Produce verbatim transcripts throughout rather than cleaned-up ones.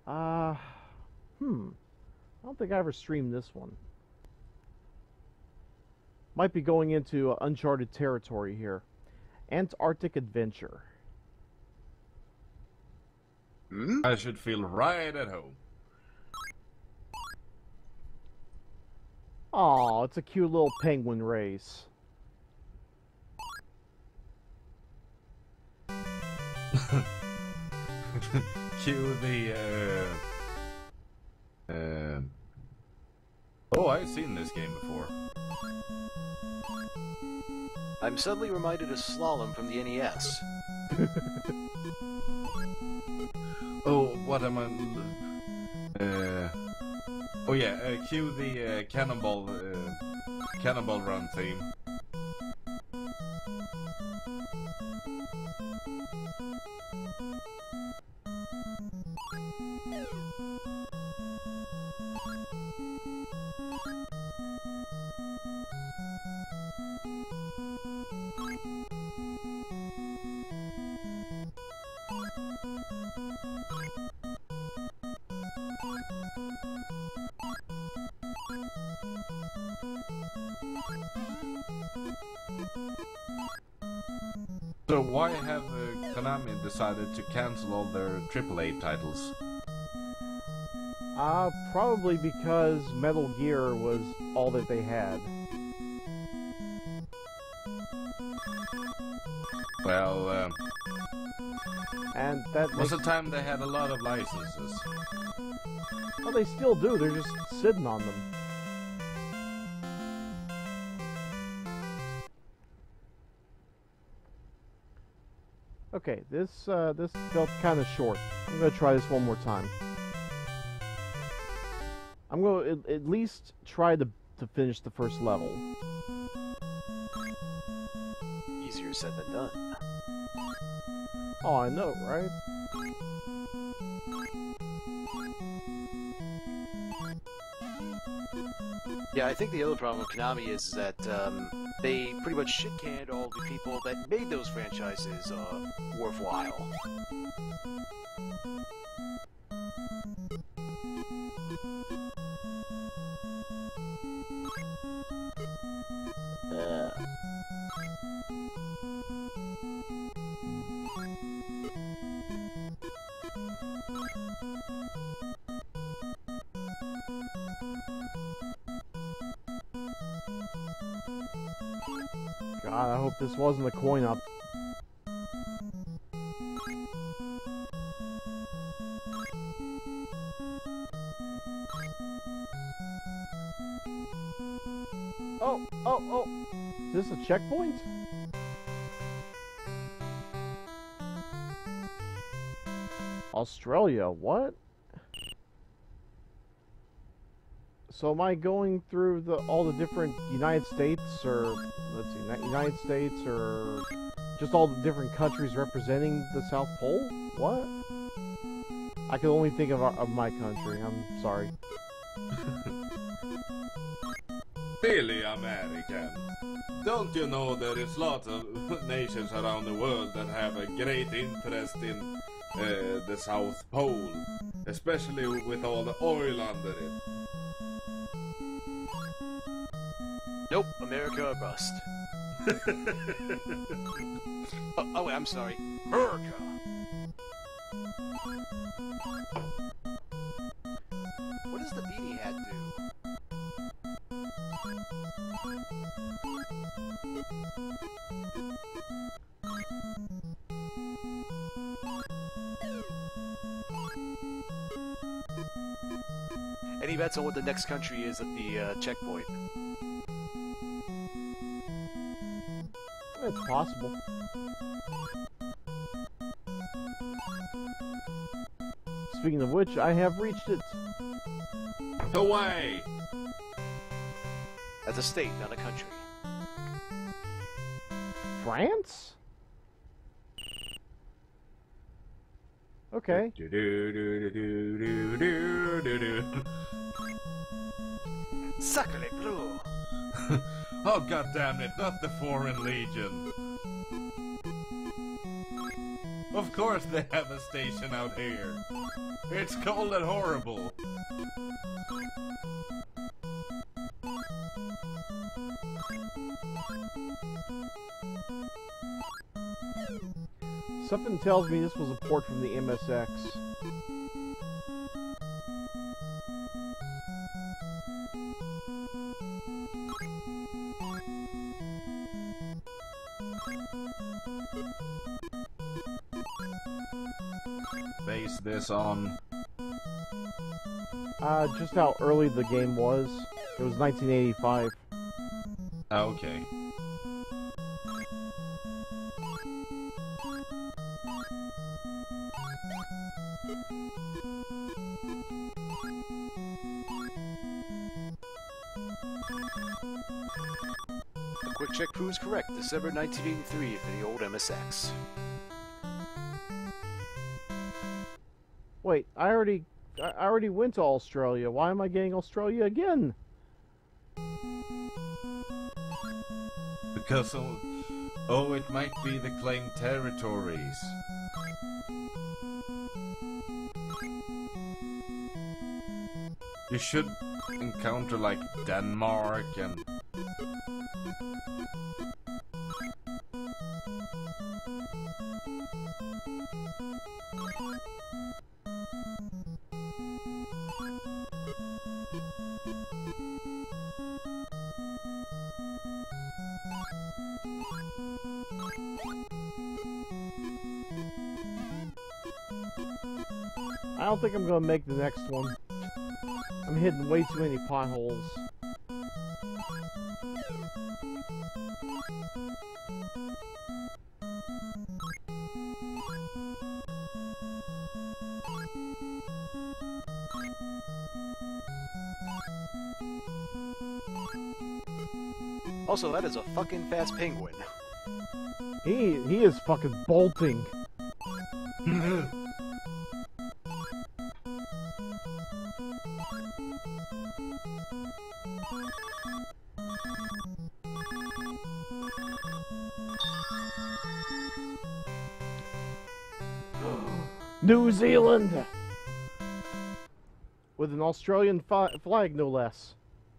Uh, hmm. I don't think I ever streamed this one. Might be going into uh, uncharted territory here. Antarctic Adventure. Hmm? I should feel right at home. Aw, it's a cute little penguin race. Cue the, uh... Uh... Oh, I've seen this game before. I'm suddenly reminded of Slalom from the N E S. Oh, what am I... Uh... Oh yeah, uh, cue the uh, Cannonball... Uh, Cannonball Run theme. So why have uh, Konami decided to cancel all their triple A titles? Uh, probably because Metal Gear was all that they had. Well, uh, and that was the time they had a lot of licenses. Well, they still do. They're just sitting on them. Okay, this uh, this felt kind of short. I'm gonna try this one more time. I'm gonna at, at least try to to finish the first level. Easier said than done. Oh, I know, right? Yeah, I think the other problem with Konami is that um, they pretty much shit-canned all the people that made those franchises uh, worthwhile. Uh. God, I hope this wasn't a coin up. Oh, oh, oh! Is this a checkpoint? Australia, what? So am I going through the all the different United States, or let's see, United States, or just all the different countries representing the South Pole? What? I can only think of, of my country. I'm sorry. Really American. Don't you know there is lots of nations around the world that have a great interest in uh, the South Pole, especially with all the oil under it. Nope, America or bust. oh, oh, wait, I'm sorry. America! What does the beanie hat do? Any bets on what the next country is at the uh, checkpoint? It's possible. Speaking of which, I have reached it. Hawaii! That's a state, not a country. France? Okay. Do, do, do, do, do, do, do, do. Sacre bleu! Oh, god damn it, not the Foreign Legion. Of course they have a station out here. It's cold and horrible. Something tells me this was a port from the M S X. Base this on... Uh, just how early the game was. It was nineteen eighty-five. Okay. A quick check proves correct. December nineteen eighty-three for the old M S X. Wait, I already, I already went to Australia. Why am I getting Australia again? Because, oh, oh, it might be the claimed territories. You should encounter, like, Denmark and... I don't think I'm gonna make the next one. I'm hitting way too many potholes. Also, that is a fucking fast penguin. He he is fucking bolting. New Zealand! With an Australian fi flag, no less.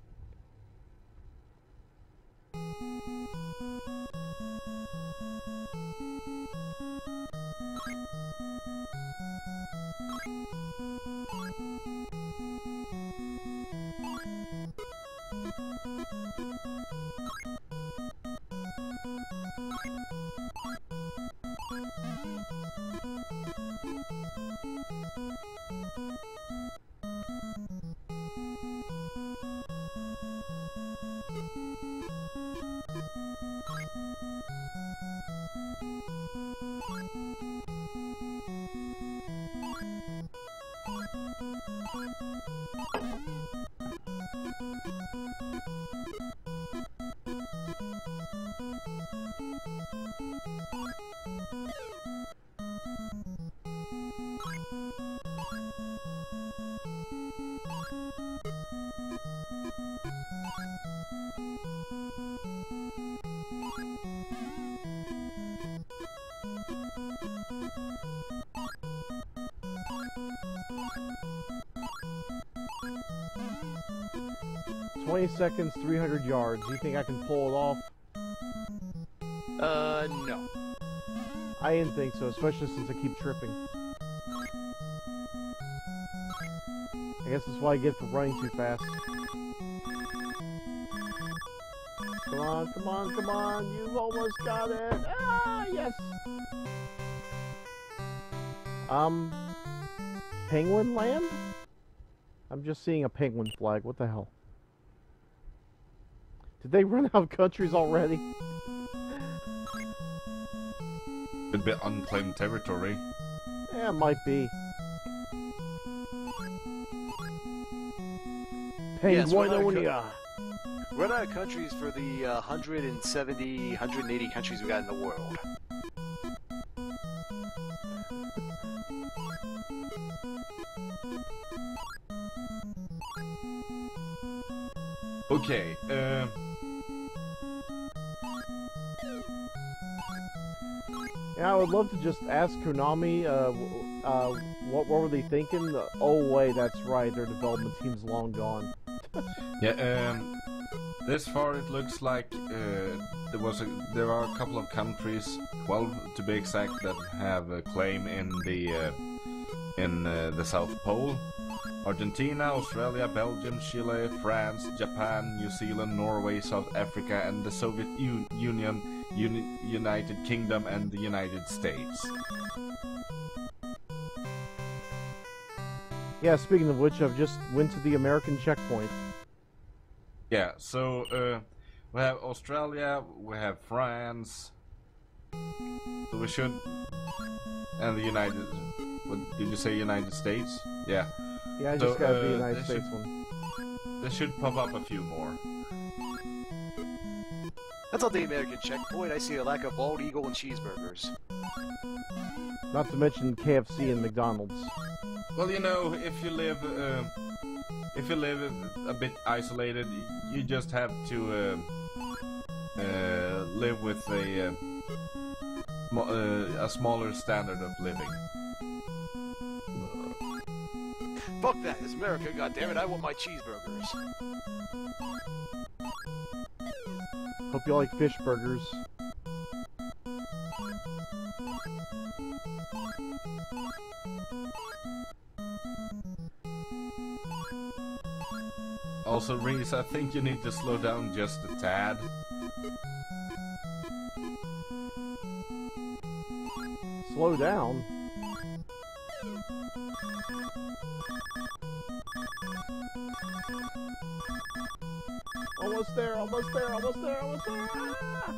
twenty seconds, three hundred yards. Do you think I can pull it off? Uh, no. I didn't think so, especially since I keep tripping. I guess that's what I get for running too fast. Come on, come on, come on! You've almost got it! Ah, yes! Um... Penguin Land? I'm just seeing a penguin flag. What the hell? Did they run out of countries already? A bit unclaimed territory. Yeah, it might be. Yes, we're not Penguinonia! Run out of countries for the uh, one hundred seventy, one hundred eighty countries we got in the world. Okay, uh... Yeah, I would love to just ask Konami, uh, w- uh, what, what were they thinking? Uh, oh wait, that's right, their development team's long gone. Yeah, um, this far it looks like uh, there was a, there are a couple of countries, twelve to be exact, that have a claim in the uh, in uh, the South Pole. Argentina, Australia, Belgium, Chile, France, Japan, New Zealand, Norway, South Africa, and the Soviet U Union, Uni United Kingdom, and the United States. Yeah, speaking of which, I've just went to the American checkpoint. Yeah, so uh, we have Australia, we have France, so we should, and the United, what, did you say United States? Yeah. Yeah, I So, just got uh, the United they States should- one. There should pop up a few more. That's on the American checkpoint. I see a lack of bald eagle and cheeseburgers. Not to mention K F C and McDonald's. Well, you know, if you live, uh, if you live a bit isolated, you just have to uh, uh, live with a uh, mo uh, a smaller standard of living. Fuck that! It's America, goddammit! I want my cheeseburgers. Hope you like fish burgers. Also, Reese, I think you need to slow down just a tad. Slow down. Almost there, almost there, almost there, almost there. Ah!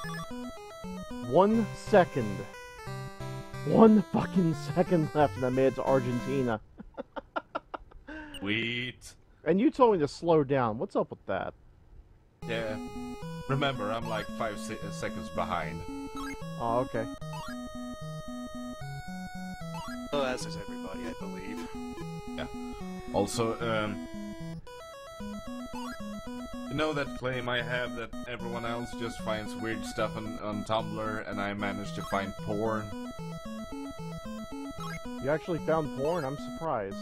One second. One fucking second left and I made it to Argentina. Sweet. And you told me to slow down. What's up with that? Yeah. Remember, I'm like five se seconds behind. Oh, okay. Oh, as is everybody, I believe. Yeah. Also, um... you know that claim I have that everyone else just finds weird stuff on, on Tumblr and I managed to find porn? You actually found porn? I'm surprised.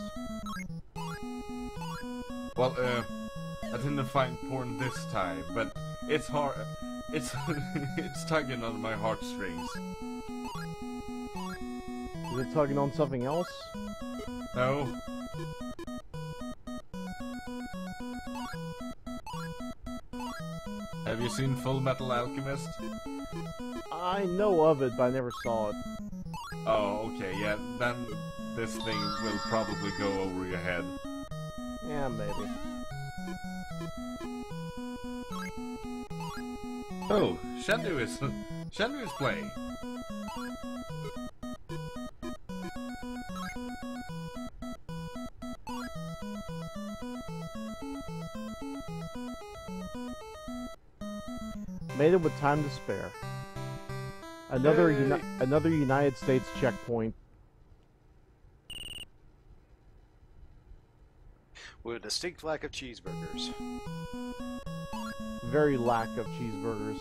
Well, uh, I didn't find porn this time, but it's hard. It's it's tugging on my heartstrings. Is it tugging on something else? No. Have you seen Full Metal Alchemist? I know of it, but I never saw it. Oh, okay, yeah. Then this thing will probably go over your head. Yeah, maybe. Oh, Shendu is Shendu is playing. Made it with time to spare. Another Yay. uni another United States checkpoint. With a distinct lack of cheeseburgers. Very lack of cheeseburgers.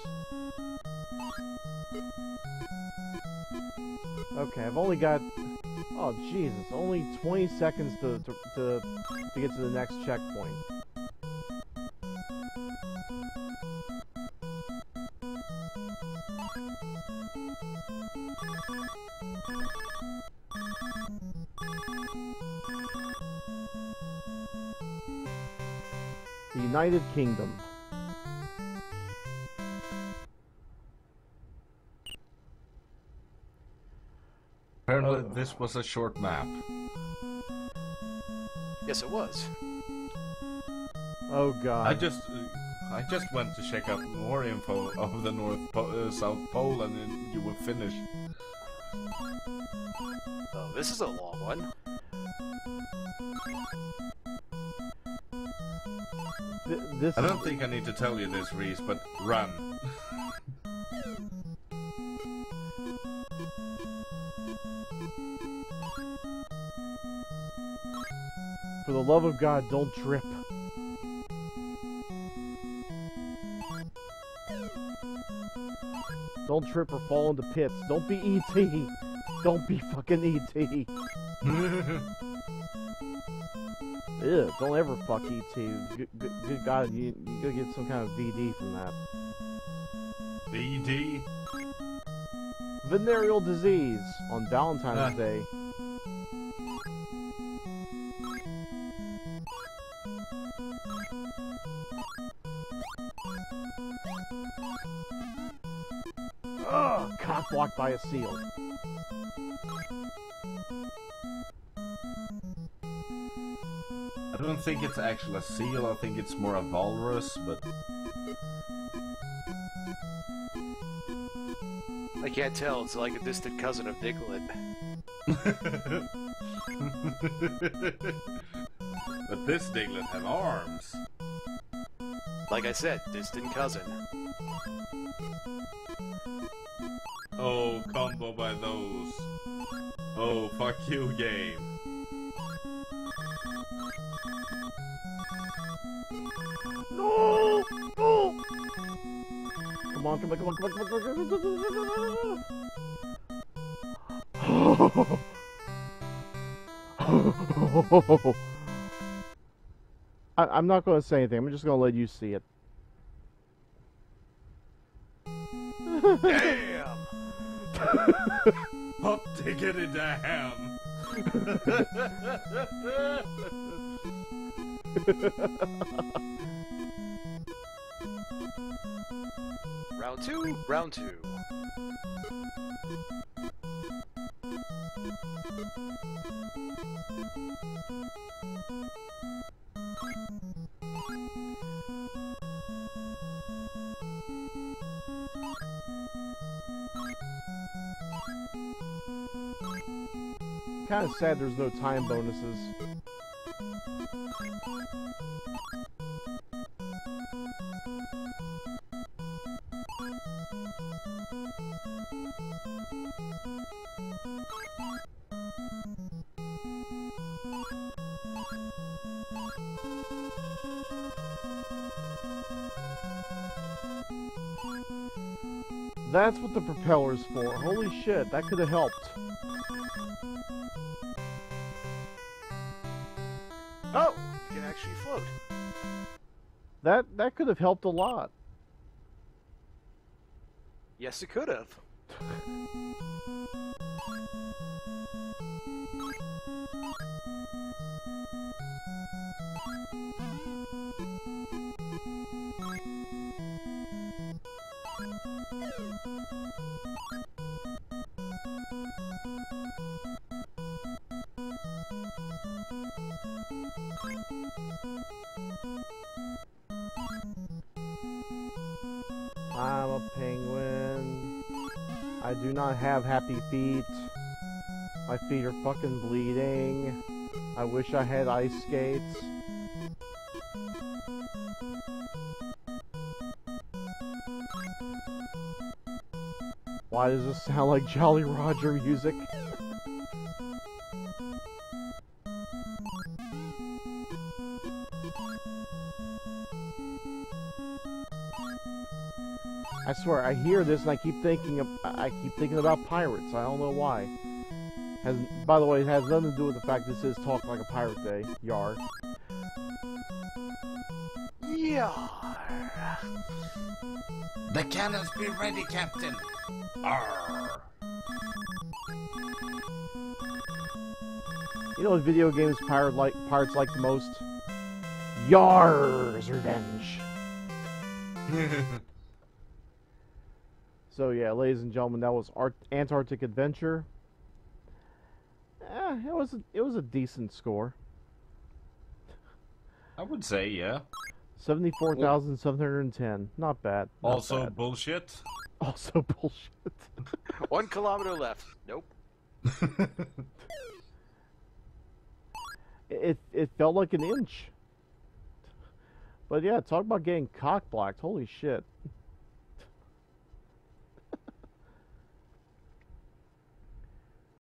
Okay, I've only got... Oh, Jesus. Only twenty seconds to, to, to, to get to the next checkpoint. The United Kingdom. Apparently, Oh. this was a short map. Yes, it was. Oh, God. I just, uh, I just went to check out more info of the North po uh, South Pole, and then you were finished. Oh, this is a long one. Th this I is- don't think I need to tell you this, Reese, but run. For the love of God, don't trip. Don't Don't trip or fall into pits. Don't be E T Don't be fucking E T Ew, don't ever fuck E T Good, good, good God, you, you gotta get some kind of V D from that. V D? Venereal disease on Valentine's Ah. Day. Ugh, cock blocked by a seal. I don't think it's actually a seal, I think it's more a walrus, but... I can't tell, it's like a distant cousin of Diglett. But this Diglett have arms. Like I said, distant cousin. Oh, combo by those. Oh, fuck you, game. No! No! Come on, come on, come on, come on, come on, come on, come on. I, I'm not going to say anything. I'm just going to let you see it. Damn! Hot diggity damn! Round two, round two. Kind of sad there's no time bonuses. That's what the propeller's for. Holy shit, that could have helped. Oh! You can actually float. That that could have helped a lot. Yes, it could have. I'm a penguin. I do not have happy feet. My feet are fucking bleeding. I wish I had ice skates. Why does this sound like Jolly Roger music? I swear, I hear this and I keep thinking of, I keep thinking about pirates. I don't know why. Has, by the way, it has nothing to do with the fact this is Talk Like a Pirate Day. Yar. Yar. The cannons be ready, Captain! Arr! You know what video games pirate like pirates like the most? Yar's Revenge. So yeah, ladies and gentlemen, that was Art Antarctic Adventure. Eh, it was a, it was a decent score. I would say, yeah. Seventy-four thousand seven hundred and ten. Not bad. Not Also bad. bullshit. Also bullshit. One kilometer left. Nope. it it felt like an inch. But yeah, talk about getting cock blocked. Holy shit.